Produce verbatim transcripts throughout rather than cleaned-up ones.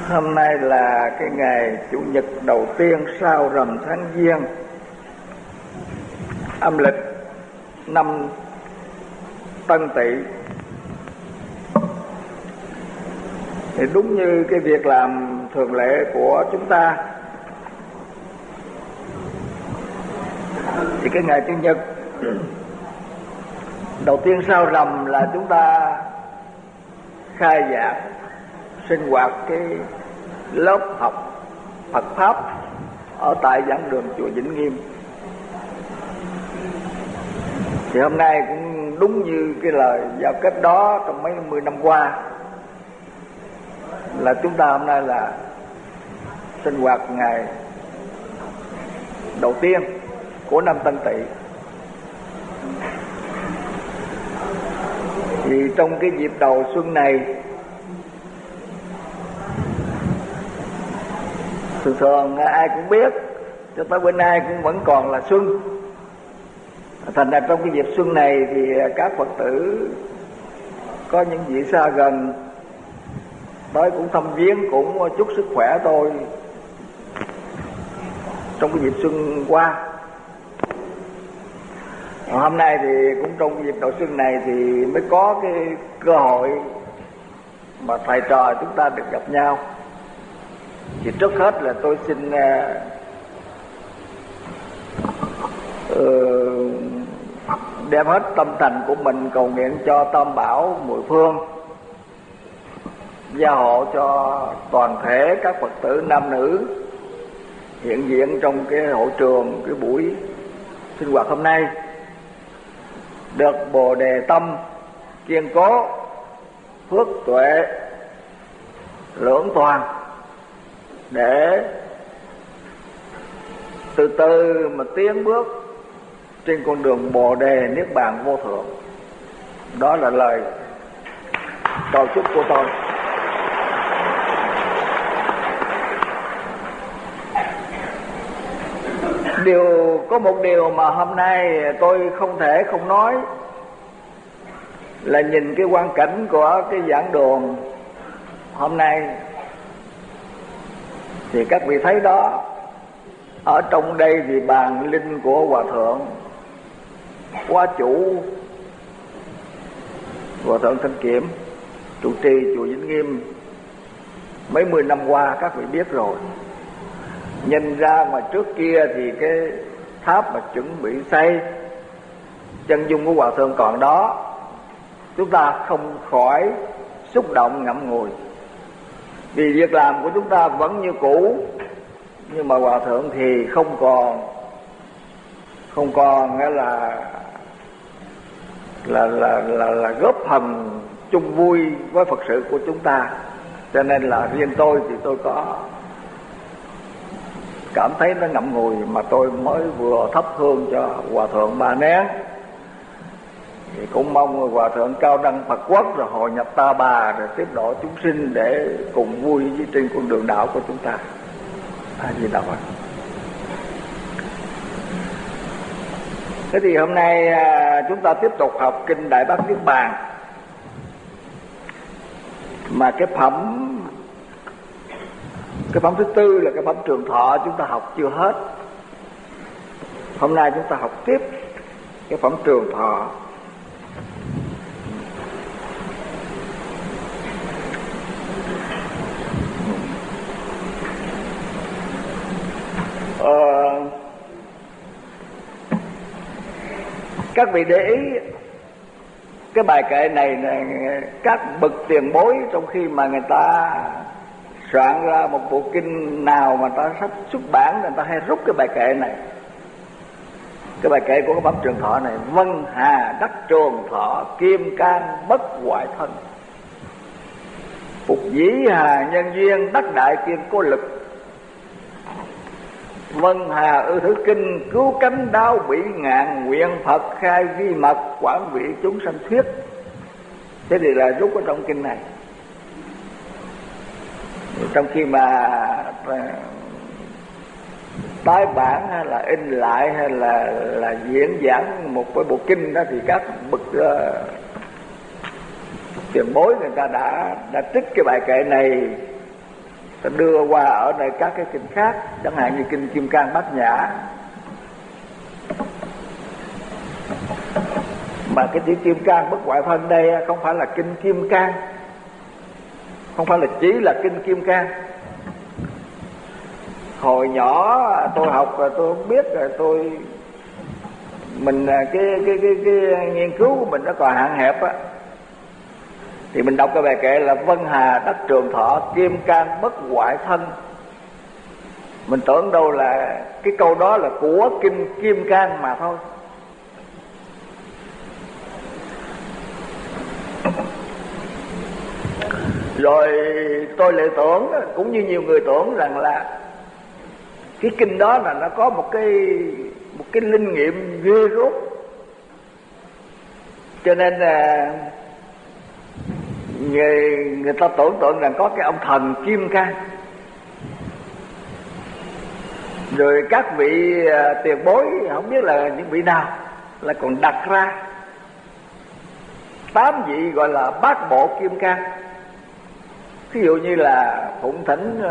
Hôm nay là cái ngày Chủ nhật đầu tiên sau rằm tháng Giêng, âm lịch năm Tân Tỵ. Thì đúng như cái việc làm thường lệ của chúng ta, thì cái ngày Chủ nhật đầu tiên sau rằm là chúng ta khai giảng sinh hoạt cái lớp học Phật Pháp ở tại giảng đường chùa Vĩnh Nghiêm. Thì hôm nay cũng đúng như cái lời giao kết đó trong mấy mươi năm qua, là chúng ta hôm nay là sinh hoạt ngày đầu tiên của năm Tân Tỵ. Thì trong cái dịp đầu xuân này, thường thường ai cũng biết cho tới bữa nay cũng vẫn còn là xuân. Thành ra trong cái dịp xuân này thì các Phật tử có những vị xa gần tới cũng thăm viếng, cũng chúc sức khỏe tôi trong cái dịp xuân qua. Hôm nay thì cũng trong cái dịp đầu xuân này thì mới có cái cơ hội mà thầy trò chúng ta được gặp nhau. Thì trước hết là tôi xin uh, đem hết tâm thành của mình cầu nguyện cho Tam Bảo mười phương, gia hộ cho toàn thể các Phật tử nam nữ hiện diện trong cái hội trường, cái buổi sinh hoạt hôm nay được bồ đề tâm kiên cố, phước tuệ lưỡng toàn, để từ từ mà tiến bước trên con đường bồ đề niết bàn vô thượng. Đó là lời cầu chúc của tôi. Điều có một điều mà hôm nay tôi không thể không nói là nhìn cái quang cảnh của cái giảng đường hôm nay thì các vị thấy đó, ở trong đây thì bàn linh của Hòa Thượng Quá Chủ, Hòa Thượng Thanh Kiểm, trụ trì chùa Vĩnh Nghiêm mấy mươi năm qua các vị biết rồi. Nhìn ra ngoài trước kia thì cái tháp mà chuẩn bị xây, chân dung của Hòa Thượng còn đó, chúng ta không khỏi xúc động ngậm ngùi. Vì việc làm của chúng ta vẫn như cũ, nhưng mà Hòa Thượng thì không còn không còn nghĩa là là là là, là góp phần chung vui với Phật sự của chúng ta. Cho nên là riêng tôi thì tôi có cảm thấy nó ngậm ngùi, mà tôi mới vừa thắp hương cho Hòa Thượng ba nén. Thì cũng mong Hòa Thượng cao đăng Phật quốc rồi hội nhập Ta Bà, rồi tiếp độ chúng sinh để cùng vui với trên con đường đạo của chúng ta. À, gì đâu ạ? Thế thì hôm nay à, chúng ta tiếp tục học kinh Đại Bát Niết Bàn, mà cái phẩm cái phẩm thứ tư là cái phẩm Trường Thọ chúng ta học chưa hết. Hôm nay chúng ta học tiếp cái phẩm Trường Thọ. Ờ, các vị để ý cái bài kệ này, này các bậc tiền bối trong khi mà người ta soạn ra một bộ kinh nào mà ta sắp xuất bản, người ta hay rút cái bài kệ này, cái bài kệ của cái phẩm Trường Thọ này: Vân hà đắc trường thọ, kim can bất hoại thân, phục dĩ hà nhân duyên, đắc đại kiên cố lực. Vân hà ư thứ kinh, cứu cánh đáo bỉ ngạn, nguyện Phật khai vi mật, quảng vị chúng sanh thuyết. Thế thì là rút ở trong kinh này. Trong khi mà tái bản hay là in lại hay là là diễn giảng một cái bộ kinh đó, thì các bậc uh, tiền bối người ta đã đã trích cái bài kệ này ta đưa qua ở nơi các cái kinh khác, chẳng hạn như kinh Kim Cang Bát Nhã. Mà cái chữ Kim Cang bất hoại thân đây không phải là kinh Kim Cang, không phải là chỉ là kinh Kim Cang. Hồi nhỏ tôi học rồi tôi không biết, rồi tôi mình cái cái cái cái nghiên cứu của mình nó còn hạn hẹp á, thì mình đọc cái bài kệ là Vân Hà Đắc Trường Thọ, Kim Cang bất hoại thân. Mình tưởng đâu là cái câu đó là của kinh Kim Cang mà thôi. Rồi tôi lại tưởng, cũng như nhiều người tưởng rằng là cái kinh đó là nó có một cái một cái linh nghiệm ghê rốt, cho nên là người, người ta tưởng tượng rằng có cái ông thần Kim Cang. Rồi các vị tiền bối không biết là những vị nào là còn đặt ra tám vị gọi là bát bộ Kim Cang. Ví dụ như là Phụng Thỉnh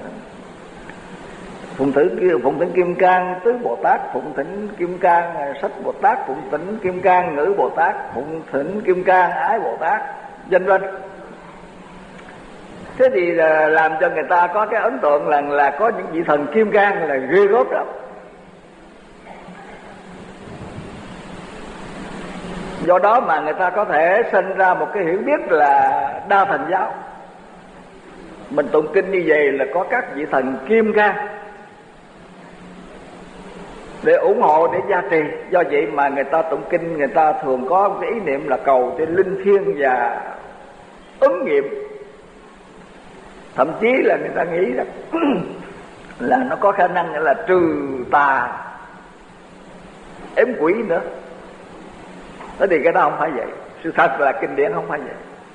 Phụng Thỉnh Phụng Thỉnh Kim Cang Tứ Bồ Tát, Phụng Thỉnh Kim Cang Sách Bồ Tát, Phụng Thỉnh Kim Cang Ngữ Bồ Tát, Phụng Thỉnh Kim Cang Ái Bồ Tát, vân vân. Thế thì làm cho người ta có cái ấn tượng là là có những vị thần Kim Cang là ghê gớm lắm. Do đó mà người ta có thể sinh ra một cái hiểu biết là đa thần giáo. Mình tụng kinh như vậy là có các vị thần Kim Cang để ủng hộ, để gia trì. Do vậy mà người ta tụng kinh, người ta thường có cái ý niệm là cầu cho linh thiêng và ứng nghiệm. Thậm chí là người ta nghĩ rằng là nó có khả năng là trừ tà ếm quỷ nữa. Thế thì cái đó không phải vậy. Sự thật là kinh điển không phải vậy.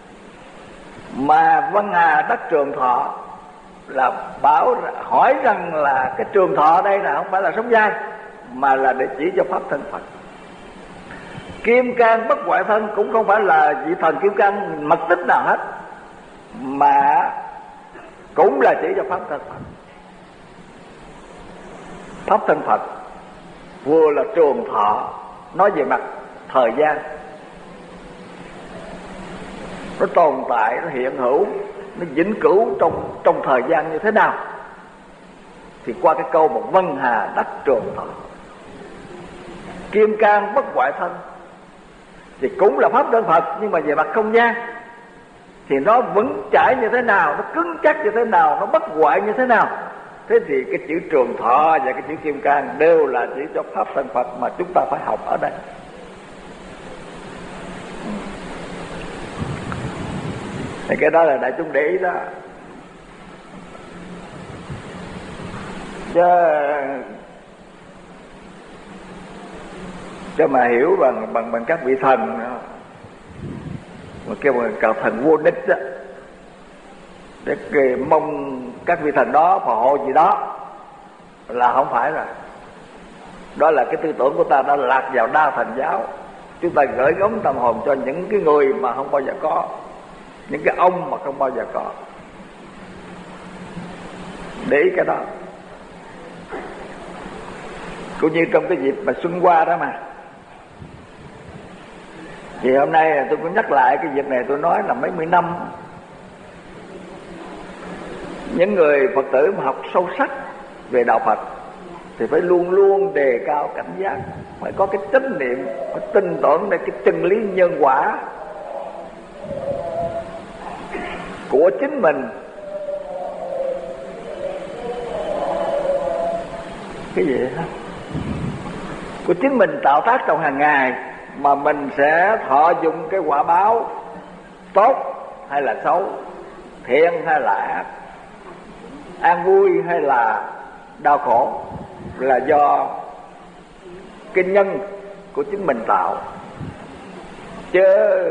Mà Vân Hà Đắc Trường Thọ là bảo hỏi rằng là cái trường thọ đây là không phải là sống dai, mà là để chỉ cho pháp thân Phật. Kim Cang bất hoại thân cũng không phải là vị thần Kim Cang mật tích nào hết, mà cũng là chỉ cho pháp thân Phật. Pháp thân Phật vừa là trường thọ, nói về mặt thời gian, nó tồn tại, nó hiện hữu, nó vĩnh cửu trong trong thời gian như thế nào, thì qua cái câu một Vân Hà Đắc Trường Thọ. Kim Cang bất hoại thân thì cũng là pháp thân Phật, nhưng mà về mặt không gian thì nó vững chãi như thế nào, nó cứng chắc như thế nào, nó bất hoại như thế nào. Thế thì cái chữ Trường Thọ và cái chữ Kim Cang đều là chỉ cho pháp thân Phật mà chúng ta phải học ở đây. Thì cái đó là đại chúng để ý đó. Chứ cho mà hiểu bằng bằng bằng các vị thần mà kêu bằng cạo thần vô địch đó, để kì mong các vị thần đó phù hộ gì đó, là không phải rồi. Đó là cái tư tưởng của ta đã lạc vào đa thần giáo. Chúng ta gửi gắm tâm hồn cho những cái người mà không bao giờ có, những cái ông mà không bao giờ có. Để ý cái đó. Cũng như trong cái dịp mà xuân qua đó mà, thì hôm nay tôi cũng nhắc lại cái việc này. Tôi nói là mấy mươi năm, những người Phật tử mà học sâu sắc về đạo Phật thì phải luôn luôn đề cao cảnh giác, phải có cái chánh niệm, phải tin tưởng về cái chân lý nhân quả của chính mình. Cái gì đó của chính mình tạo tác trong hàng ngày, mà mình sẽ thọ dụng cái quả báo tốt hay là xấu, thiện hay là ác, an vui hay là đau khổ, là do cái nhân của chính mình tạo. Chứ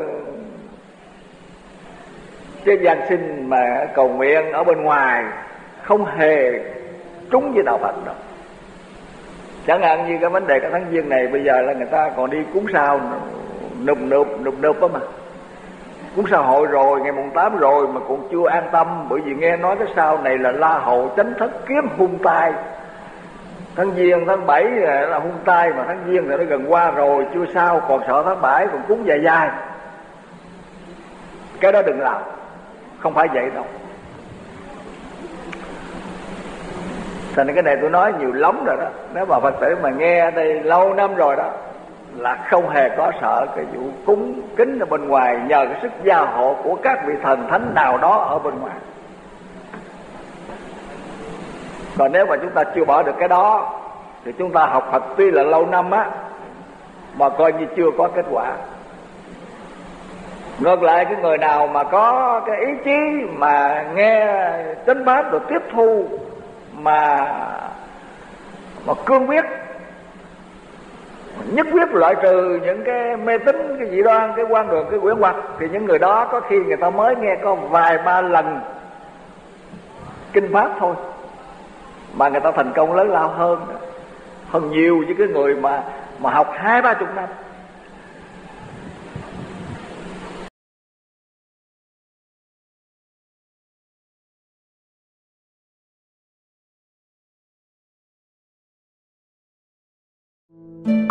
chứ gian sinh mà cầu nguyện ở bên ngoài không hề trúng với đạo Phật đâu. Chẳng hạn như cái vấn đề cái tháng giêng này, bây giờ là người ta còn đi cúng sao nụp nụp nụp nụp đó mà. cúng sa hội rồi, ngày mùng tám rồi mà cũng chưa an tâm, bởi vì nghe nói cái sau này là La Hầu chánh thất kiếm hung tai. Tháng Giêng tháng bảy là hung tai, mà tháng Giêng thì nó gần qua rồi chưa sao, còn sợ tháng bảy còn cúng dài dài. Cái đó đừng làm, không phải vậy đâu. Thành ra cái này tôi nói nhiều lắm rồi đó. Nếu mà Phật tử mà nghe đây lâu năm rồi đó là không hề có sợ cái vụ cúng kính ở bên ngoài, nhờ cái sức gia hộ của các vị thần thánh nào đó ở bên ngoài. Còn nếu mà chúng ta chưa bỏ được cái đó thì chúng ta học Phật tuy là lâu năm á, mà coi như chưa có kết quả. Ngược lại cái người nào mà có cái ý chí mà nghe chánh pháp rồi tiếp thu, mà mà cương quyết, nhất quyết loại trừ những cái mê tín, cái dị đoan, cái quan đường, cái quyển hoặc, thì những người đó có khi người ta mới nghe có vài ba lần kinh pháp thôi mà người ta thành công lớn lao hơn hơn nhiều với cái người mà mà học hai ba chục năm. Thank you.